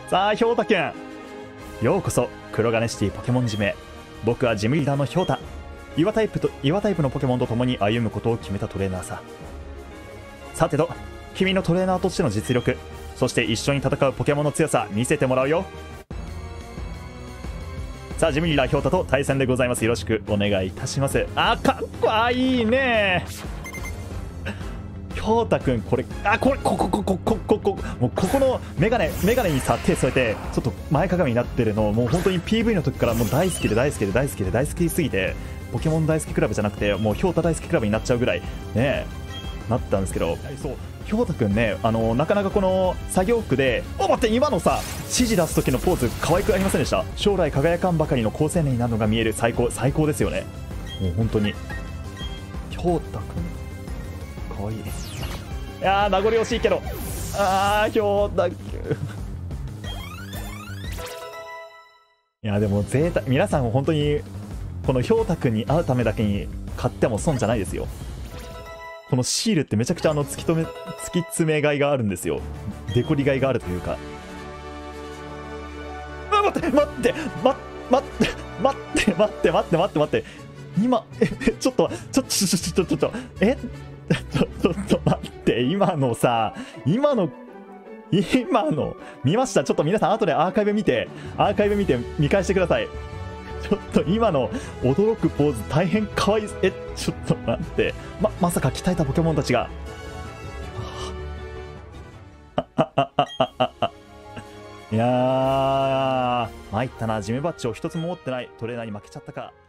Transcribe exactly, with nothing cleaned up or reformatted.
さあ、ひょうたくん。ようこそ、黒金シティポケモンジムへ。僕はジムリーダーのひょうた。岩タイプと、岩タイプのポケモンと共に歩むことを決めたトレーナーさ。さてと、君のトレーナーとしての実力、そして一緒に戦うポケモンの強さ、見せてもらうよ。さあ、ジムリーダーひょうたと対戦でございます。よろしくお願いいたします。あ、かっこいいね。ひょうたくん、これ、あ、これ、ここ、ここ、ここ、ここ、もうここのメガネ、メガネにさ、手添えて、ちょっと前かがみになってるの、もう本当に ピーブイ の時からもう大好きで大好きで大好きで大好きすぎて、ポケモン大好きクラブじゃなくて、もうひょうた大好きクラブになっちゃうぐらい、ね、なったんですけど、そう、ひょうたくんね、あの、なかなかこの作業服で、お、待って、今のさ、指示出す時のポーズ、可愛くありませんでした？将来輝かんばかりの好青年になるのが見える、最高、最高ですよね。もう本当に。ひょうたくん、可愛い。いやー、名残惜しいけど、あー、ひょうたくん。いや、でも、贅沢、皆さん本当に、このひょうたくんに会うためだけに買っても損じゃないですよ。このシールってめちゃくちゃあの突き止め、突き詰めがいがあるんですよ。デコリがいがあるというか。あ、待って、待って、待って、待って、待って、待って、待って、待って、待って。今、え、ちょっと、ちょっと、ちょっと、ちょっと、ちょっと、えちょ、ちょっと待って、今のさ、今の、今の、見ました？ちょっと皆さん後でアーカイブ見て、アーカイブ見て見返してください。ちょっと今の驚くポーズ大変可愛い。え、ちょっと待って。ま、まさか鍛えたポケモンたちが。いやー、参ったな。ジムバッジを一つも持ってないトレーナーに負けちゃったか。